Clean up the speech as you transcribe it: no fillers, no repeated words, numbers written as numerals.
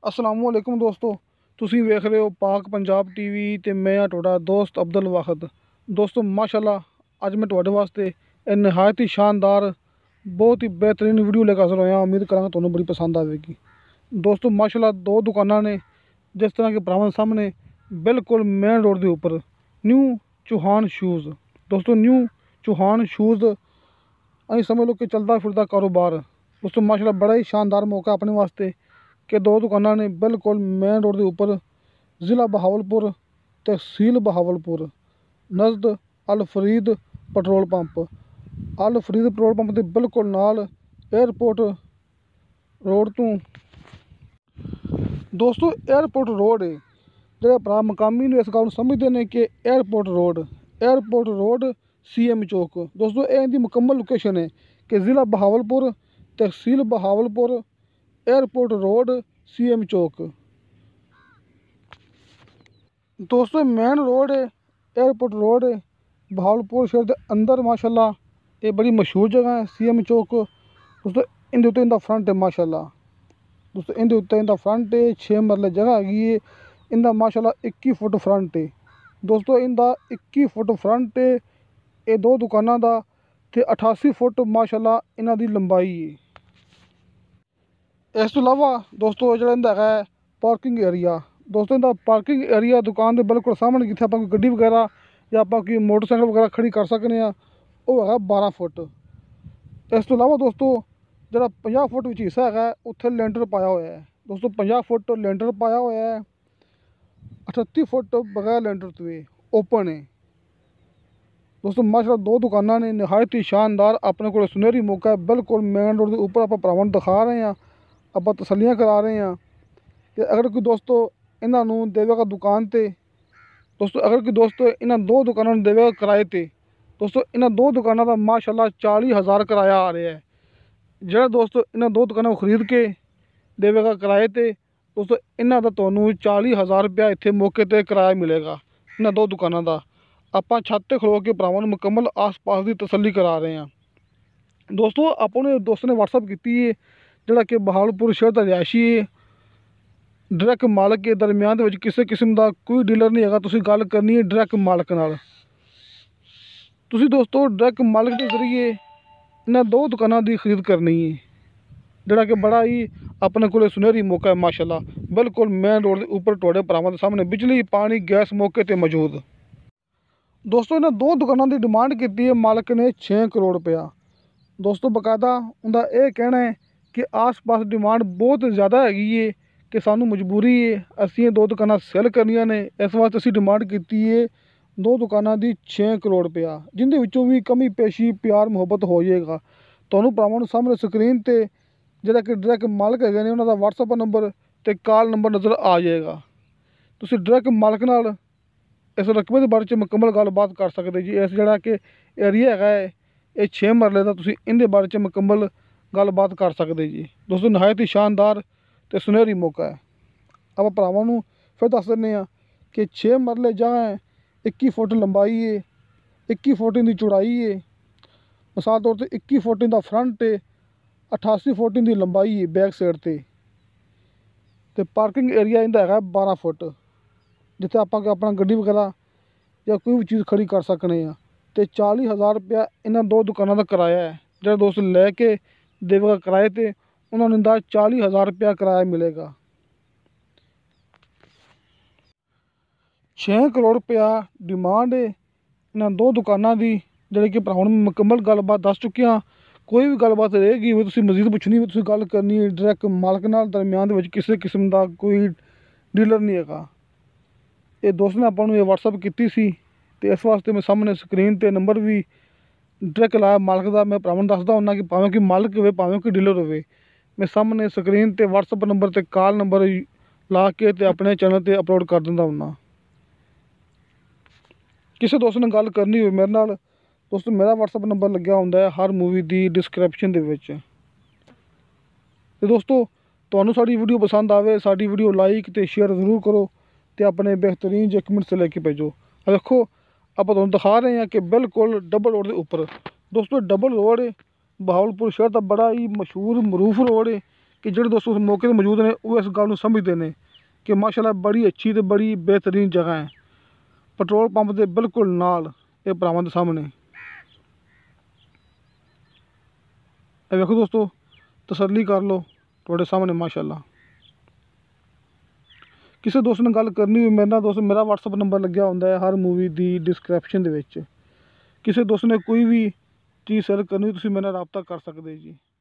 असलामुअलैकुम दोस्तों, ਤੁਸੀਂ ਵੇਖ ਰਹੇ ਹੋ ਪਾਕ ਪੰਜਾਬ ਟੀਵੀ ਤੇ ਮੈਂ ਆ ਤੁਹਾਡਾ ਦੋਸਤ ਅਬਦੁਲ ਵਾਹਦ। ਦੋਸਤੋ ਮਾਸ਼ਾਅੱਲਾ, ਅੱਜ ਮੈਂ ਤੁਹਾਡੇ ਵਾਸਤੇ ਇਹ ਨਿਹਾਇਤ ਹੀ ਸ਼ਾਨਦਾਰ ਬਹੁਤ ਹੀ ਬਿਹਤਰੀਨ ਵੀਡੀਓ ਲੈ ਕੇ ਹਾਜ਼ਰ ਹੋਇਆ। ਉਮੀਦ ਕਰਾਂਗਾ ਤੁਹਾਨੂੰ ਬੜੀ ਪਸੰਦ ਆਵੇਗੀ। ਦੋਸਤੋ ਮਾਸ਼ਾਅੱਲਾ, ਦੋ ਦੁਕਾਨਾਂ ਨੇ ਜਿਸ ਤਰ੍ਹਾਂ ਕਿ ਭਰਾਵਾਂ ਦੇ ਸਾਹਮਣੇ ਬਿਲਕੁਲ ਮੇਨ ਰੋਡ ਦੇ ਉੱਪਰ ਨਿਊ ਚੌਹਾਨ ਸ਼ੂਜ਼। ਦੋਸਤੋ ਨਿਊ ਚੌਹਾਨ ਸ਼ੂਜ਼ ਅਸੀਂ ਸਮਝ ਲਓ ਕਿ ਚੱਲਦਾ ਫਿਰਦਾ ਕਾਰੋਬਾਰ। ਦੋਸਤੋ ਮਾਸ਼ਾਅੱਲਾ, ਬੜਾ ਹੀ ਸ਼ਾਨਦਾਰ ਮੌਕਾ ਆਪਣੇ ਵਾਸਤੇ कि दो दुकाना ने बिल्कुल मेन रोड के उपर ज़िला बहावलपुर तहसील बहावलपुर नज़द Al Farid petrol pump. Al Farid petrol pump के बिल्कुल नाल एयरपोर्ट रोड तो दोस्तों एयरपोर्ट रोड है जो भरा मकामी ने इस गल समझते हैं कि एयरपोर्ट रोड CM चौक। दोस्तों ये इनकी मुकम्मल लोकेशन है कि ज़िला बहावलपुर तहसील बहावलपुर एयरपोर्ट रोड CM चौक। दोस्तों मेन रोड है, एयरपोर्ट रोड है, बहावलपुर शहर के अंदर। माशाल्लाह ये बड़ी मशहूर जगह है CM चौक। दोस्तों इंदे उत्ते इंदा फ्रंट है माशाल्लाह। दोस्तों इंदे उत्ते इंदा फ्रंट है, 6 मरले जगह हैगी है। इंदा माशाल्लाह 21 फुट फ्रंट है। दोस्तों इंदा 21 फुट फ्रंट है। ये दो दुकानों का ते 88 फुट माशाल्लाह इन्हां दी लंबाई है। इस तो इलावा दोस्तों जो है पार्किंग एरिया। दोस्तों इनका पार्किंग एरिया दुकान के बिल्कुल सामने जिथे आप गड्डी वगैरह या आप मोटरसाइकिल वगैरह खड़ी कर सकते हैं वो है 12 फुट। इस तो इलावा दोस्तों जो 50 फुट में हिस्सा है उत्थे लेंटर पाया हुआ है। दोस्तों 50 फुट लेंटर पाया हुआ है, 38 फुट बगैर लेंटर तो ओपन है। दोस्तों माशाल्लाह दो दुकाना ने नहायत ही शानदार अपने को सुनहरी मौका है। बिल्कुल मेन रोड के ऊपर आप भरावां नूं दिखा रहे हैं, आप तसलियाँ करा रहे हैं कि अगर कोई दोस्तों इन्हों देवेगा दुकान पर। दोस्तों अगर कोई दोस्तों इन्हों दो दुकानों देवेगा किराए पर। दोस्तों इन्हों दो दुकानों का माशाल्लाह 40,000 किराया आ रहा है। जो दोस्तों इन्होंने दो दुकानों खरीद के देवेगा किराए पर, दोस्तों इन्हों का तो 40,000 रुपया इतने मौके पर किराया मिलेगा। इन्होंने दो दुकानों का आप छत पर खलो के भरावां नूं मुकम्मल आस पास की तसली करा रहे हैं। दोस्तों अपने दोस्त ने WhatsApp की है जोड़ा कि बहावलपुर शहर का रिहायशी है। डायरैक्ट मालक के दरम्यान किसी किस्म का कोई डीलर नहीं है। तुसीं गल करनी है डायरैक्ट मालक नाल। तुसीं दोस्तों डायरैक्ट मालक के जरिए इन्हां दो दुकानों की खरीद करनी है, जोड़ा कि बड़ा ही अपने को सुनहरी मौका है माशाल्लाह। बिल्कुल मेन रोड के उपर तुहाडे भरावां दे सामने बिजली पानी गैस मौके पर मौजूद। दोस्तों इन्हां दो दुकानों की डिमांड की है मालक ने 6 करोड़ रुपया। दोस्तों बकायदा उनका यह कहना है कि आस पास डिमांड बहुत ज़्यादा हैगी है कि सानू मजबूरी है असीं दो दुकानां सेल करनियां ने, इस वास्ते असीं डिमांड की है दो दुकानां दी 6 करोड़ रुपया, जिंदे विचों भी कमी पेशी प्यार मुहब्बत हो जाएगा। तुहानूं भरावां नूं सामने स्क्रीन ते जिहड़ा कि डायरैक्ट मालक हैगे ने उन्हां दा WhatsApp नंबर ते कॉल नंबर नज़र आ जाएगा। तुसीं डायरैक्ट मालक नाल इस रकबे के बारे च मुकम्मल गलबात कर सकते जी। इस जिहड़ा कि एरिया हैगा ये 6 मरले का, तुसीं इहदे बारे च मुकम्मल गलबात कर सकते जी। दोस्तों नहायत ही शानदार तो सुनहरी मौका है। आप भरावां नूं फिर दस दिंदे आ कि 6 मरले जगह है, 21 फुट लंबाई है, 21 फुट इनकी चौड़ाई है, मिसाल तौर पर 21 फुट इनका फ्रंट है, 88 फुट इनकी लंबाई है बैक साइड से। तो पार्किंग एरिया इनका है 12 फुट जिथे आप अपना गड्डी वगैरह या कोई भी चीज़ खड़ी कर सकते हैं। तो 40,000 रुपया इन्होंने दो दुकानों का किराया है। जो दोस्त लैके देवेगा किराए पर उन्होंने इंदा 40,000 रुपया किराया मिलेगा। 6 करोड़ रुपया डिमांड है इन्होंने दो दुकानों की, जी कि भरावां नूं मुकम्मल गलबात दस चुके हैं। कोई भी गलबात रहेगी वो तुसीं मजीद पुछनी हो, तुसीं गल करनी है डायरैक्ट मालक नाल, दरम्यान दे किसी किस्म का कोई डीलर नहीं है। ये दोस्त ने आपां नूं ये WhatsApp की सी ते इस वास्ते मैं सामने स्क्रीन ते नंबर भी डायरैक्ट लाया मालक का। मैं भरावां नूं दसदा हुन्ना कि भावें कोई मालक होवे भावें कोई डीलर होवे, मैं सामने स्क्रीन ते WhatsApp नंबर ते कॉल नंबर ला के ते अपने चैनल ते अपलोड कर दिंदा हुन्ना। किसी दोस्त ने गल करनी हो मेरे नाल, दोस्तों मेरा WhatsApp नंबर लग्या हुंदा है हर मूवी दी डिस्क्रिप्शन दे विच। ते दोस्तों तुहानूं साडी वीडियो पसंद आवे, साडी वीडियो लाइक ते शेयर जरूर करो ते अपने बेहतरीन जे कमेंट्स लेके भेजो। देखो आप तुहानूं दिखा रहे हैं कि बिल्कुल डबल रोड के उपर। दोस्तों डबल रोड है बहावलपुर शहर का बड़ा ही मशहूर मरूफ रोड है कि ਜਿਹੜੇ ਦੋਸਤ ਉਸ ਮੌਕੇ 'ਤੇ ਮੌਜੂਦ ਨੇ ਉਹ ਇਸ ਗੱਲ ਨੂੰ ਸਮਝਦੇ ਨੇ ਕਿ ਮਾਸ਼ਾਅੱਲਾ ਬੜੀ ਅੱਛੀ ਅਤੇ ਬੜੀ ਬਿਹਤਰੀਨ ਜਗ੍ਹਾ ਹੈ। ਪੈਟਰੋਲ ਪੰਪ ਦੇ ਬਿਲਕੁਲ ਨਾਲ ਇਹ ਭਰਾਵਾਂ ਦੇ ਸਾਹਮਣੇ ਇਹ ਵੇਖੋ ਦੋਸਤੋ, ਤਸੱਲੀ ਕਰ ਲਓ, ਤੁਹਾਡੇ ਸਾਹਮਣੇ ਮਾਸ਼ਾਅੱਲਾ। ਕਿਸੇ ਦੋਸਤ ਨਾਲ ਗੱਲ ਕਰਨੀ ਹੋਈ ਮੇਰੇ ਨਾਲ ਦੋਸਤ, ਮੇਰਾ WhatsApp ਨੰਬਰ ਲੱਗਿਆ ਹੁੰਦਾ ਹੈ ਹਰ ਮੂਵੀ ਦੀ ਡਿਸਕ੍ਰਿਪਸ਼ਨ ਦੇ ਵਿੱਚ। ਕਿਸੇ ਦੋਸਤ ਨੇ ਕੋਈ ਵੀ ਚੀਜ਼ ਸੈਲ ਕਰਨੀ ਤੁਸੀਂ ਮੇਰੇ ਨਾਲ ਰਾਬਤਾ ਕਰ ਸਕਦੇ ਜੀ।